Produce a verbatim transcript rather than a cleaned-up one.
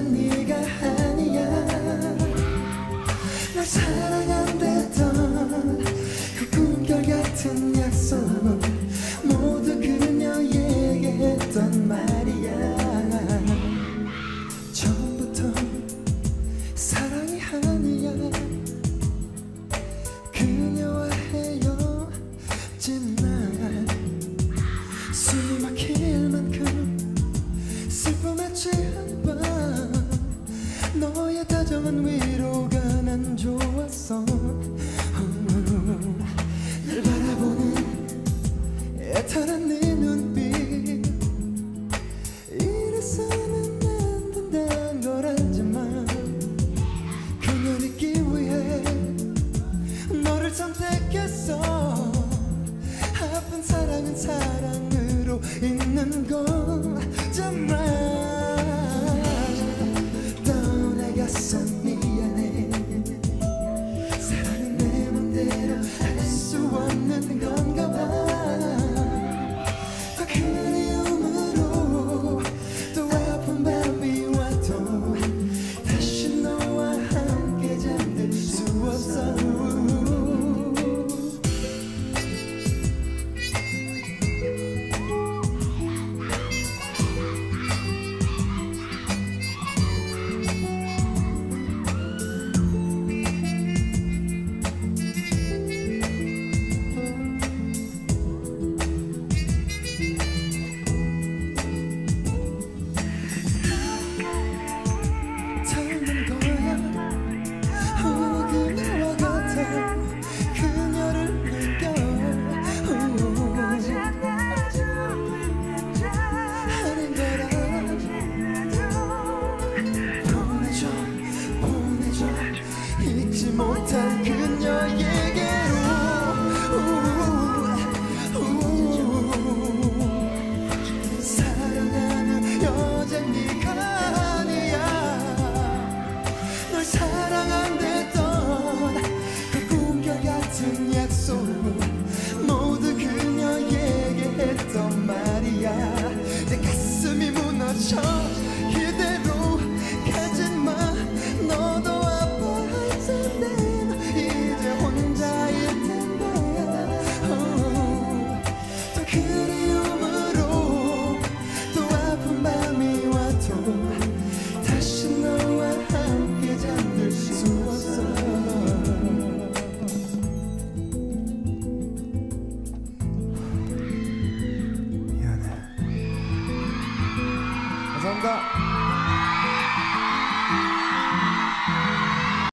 여잔 네가 아니야. 날 사랑한댔던 그 꿈결 같은 약속 모두 그녀에게 했던 말이야. 처음부터 사랑이 아니야. 그녀와 헤어지만 숨이 막힐 만큼 슬픔에 취한 밤 너의 다정한 위로가 난 좋았어. 날 바라보는 애타는 네 눈빛 이래서는 안 된다는 걸 알지만 그녀를 잊기 위해 너를 선택했어. 아픈 사랑은 사랑으로 있는 거잖아. 떠나갔어 미안해. 사랑은 내 맘대로 할 수 없는 건가 봐. 더 그리움으로 또 아픈 밤이 와도 다시 너와 함께 잠들 수 없어. 잊지 못한 그녀에게로 사랑하는 여잔 네가 아니야. 널 사랑한댔던 그 꿈결 같은 약속 모두 그녀에게 했던 말이야. 내 가슴이 무너져 이대로 가지마. 너도 이제 혼자일 텐데 또 그리움으로 또 아픈 밤이 와도 다시 너와 함께 잠들 수 없어. 미안해. 감사합니다.